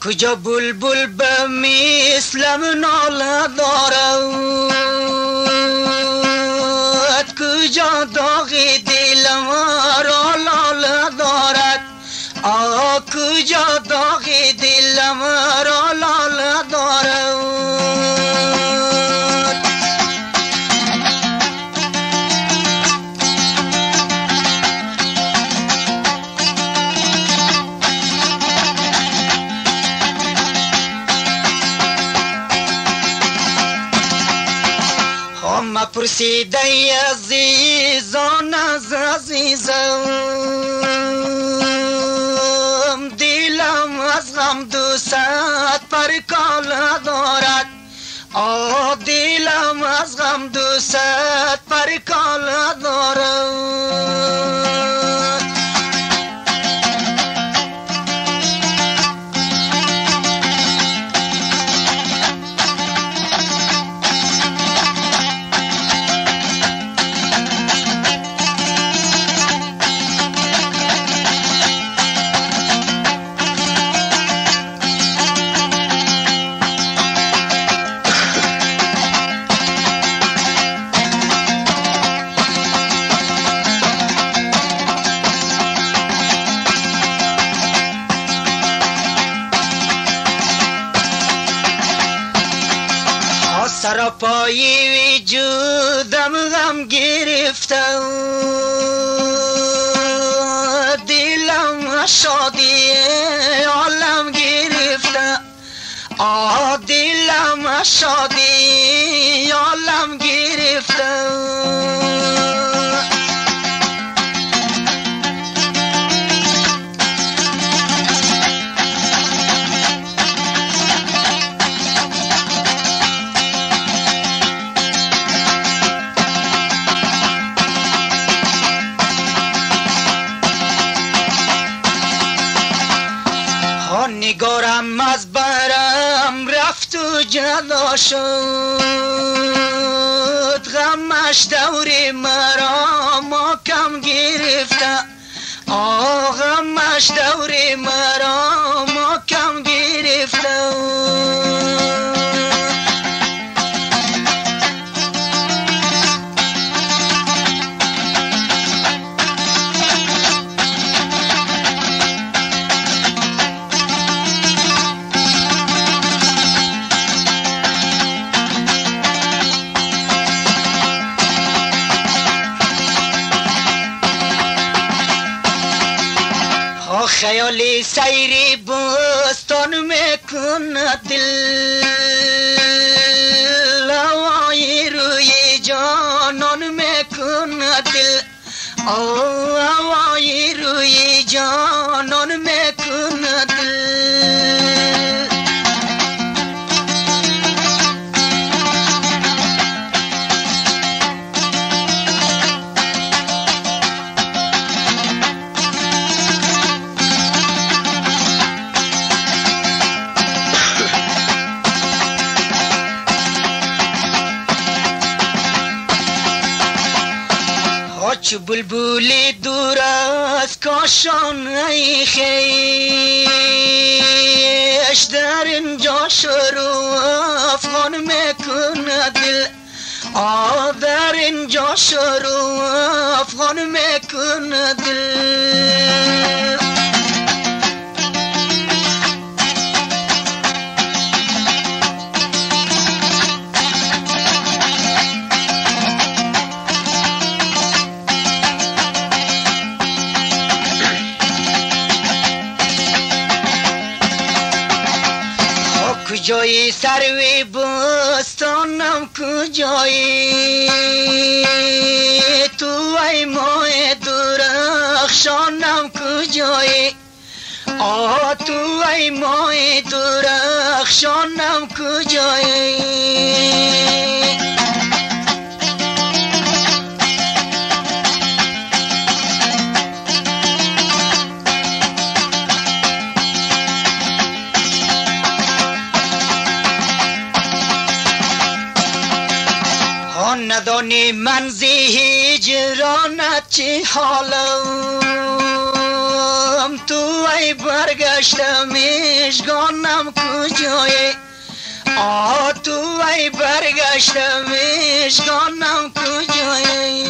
کجا بلبل به مثلم ناله دارد کجا داغ دلم را لاله دارد کجا داغ دلم را لاله دارد پرسیده عزیزان از عزیزم دلم از غم دوست پرکاله دارد دلم از غم دوست پرکاله دارد سراپای وجودم غم گرفته دلم شادی عالم گرفته دلم شادی عالم گرفته نگارم از برم رفت و جدا شد غمش دور مرا محکم گرفته غمش دور مرا محکم گرفته خیالی سیری بستان میکند دل هوای روی جانان میکند دل هوای روی جانان میکند دل چو بلبلی دور از کاشانه خویش در اینجا شروع افغان میکند دل در اینجا شروع افغان میکند دل کجایی سروی بستانم کجایی تو ای ماه درخشانم کجایی تو ای ماه درخشانم کجایی ندانی من زی هجرانت چه حالم تو ای برگشتم مژگانم کجایی تو ای برگشتم مژگانم کجایی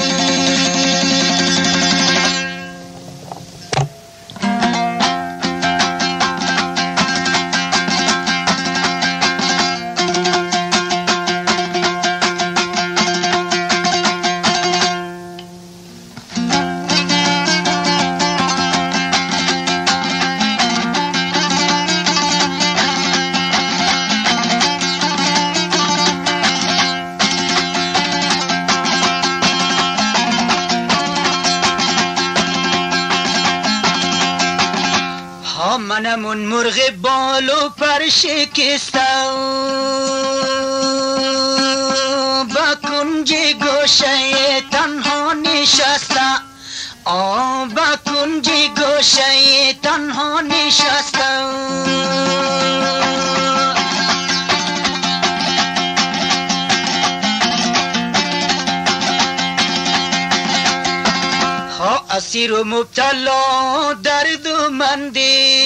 منم اون مرغ بال و پر شکسته با کنج گوشه تنها نشسته با کنج گوشه تنها نشسته اسیر و مبتلا درد و مندی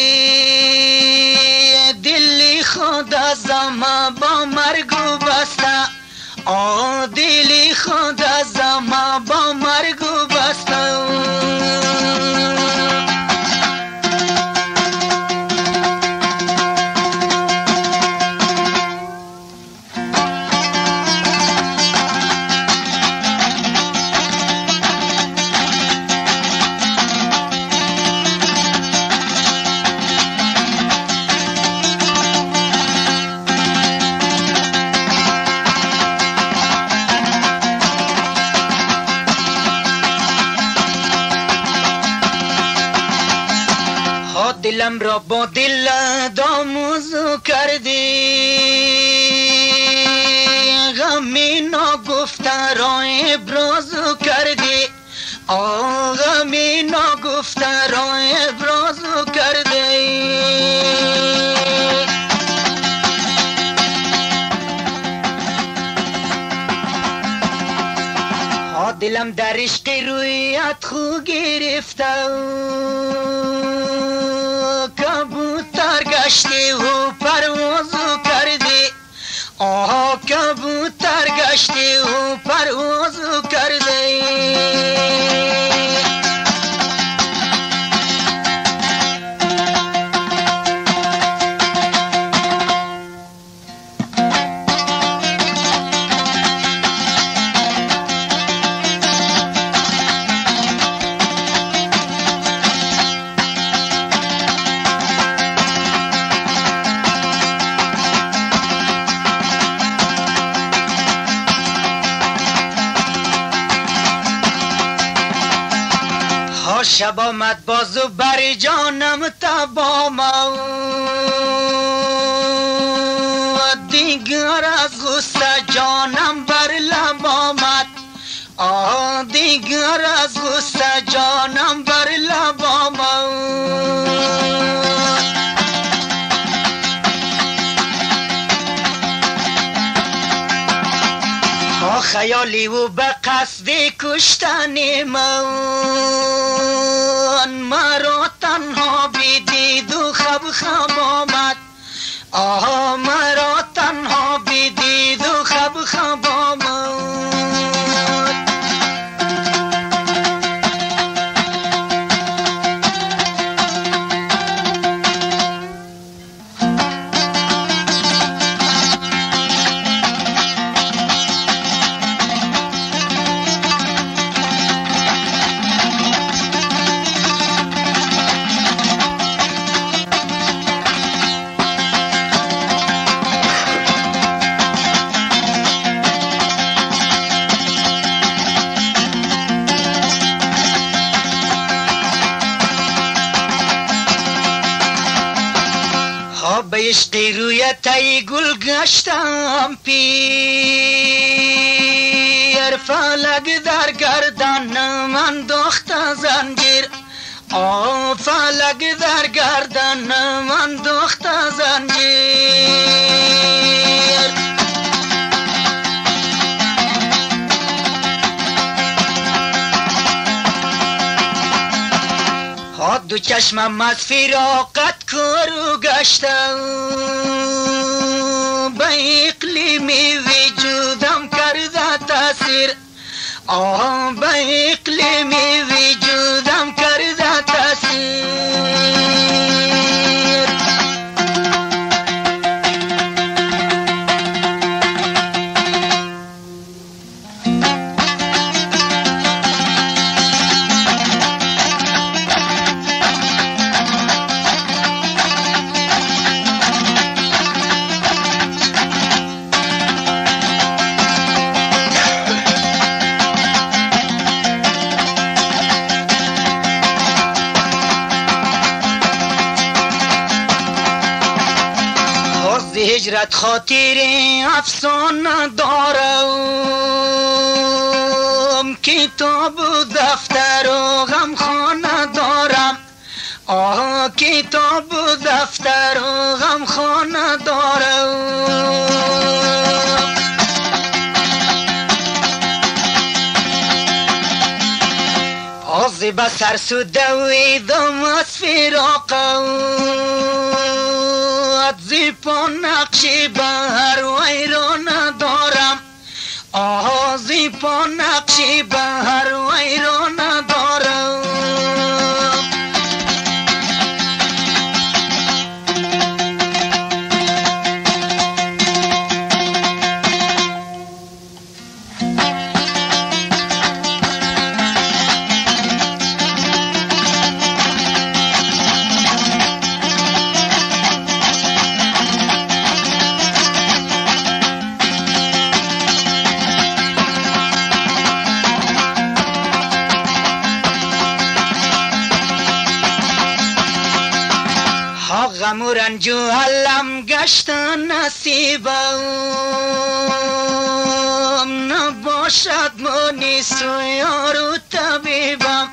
دلی خود از ما با مرگ و بسته دلی خود از ما با مرگ و بسته دلم را با دل داموزو کردی غمی ناگفته را ابرازو کردی غمی ناگفته را ابرازو کردی دلم در عشق رویت خو گرفته کبوتر گشتی و پروازو کردی کبوتر گشتی و پروازو کردی شب آمد بازو بر جانم تبام دیگر از غصه جانم بر لب آمد دیگر از غصه جانم بر لب آمد خیالی و به قصد کشتن من مرا تنها بدید و خب آمد مرا تنها بدید و خب آمد به عشق رویت ای گل گشتم پیر فلک در گردن من داخت زنجیر فلک در گردن من داخت زنجیر دو چشمم از فراقت کارو گشتم به اقلیمی وجودم کرده تاثیر به اقلیمی وجودم کرده تاثیر هجرت خاطر افسانه دارم کتاب و دفتر و غمخانه دارم کتاب و دفتر و غمخانه دارم آزی به سر سودویدم از فراقم زیپا نقشی به هر ویران دارم زیپا نقشی به هر ویران دارم غم و رنج و علم گشت نصیبم نباشد مونس و یار و طبیبم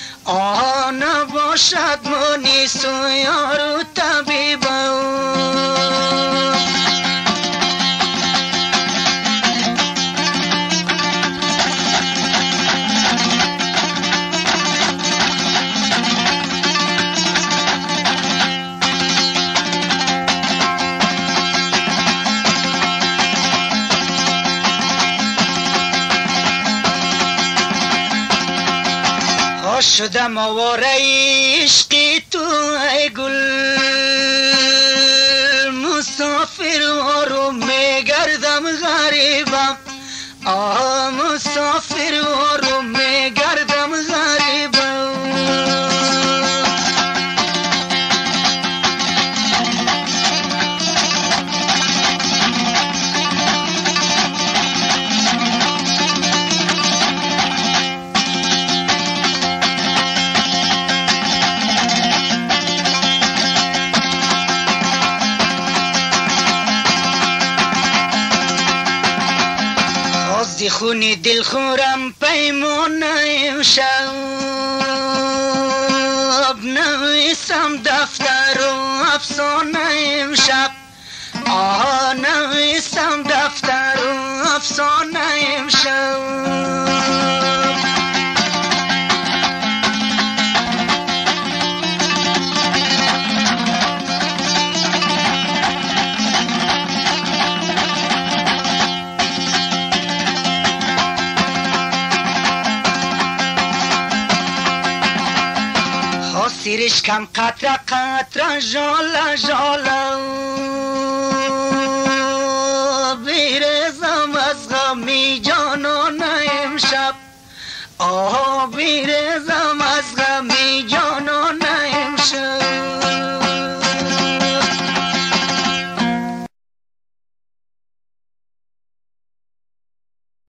نباشد مونس و یار و طبیبم شدم آواره عشقی تو ای گل مسافر رو میگردم غریبم مسافر رو میگردم غریبم خونی دل خورم پیمان امشب نویسم دفتر و افسانه امشب نویسم دفتر و افسانه امشب سیرش کم قطره قطره جاله جاله بیرزم از غمی جانان امشب بیرزم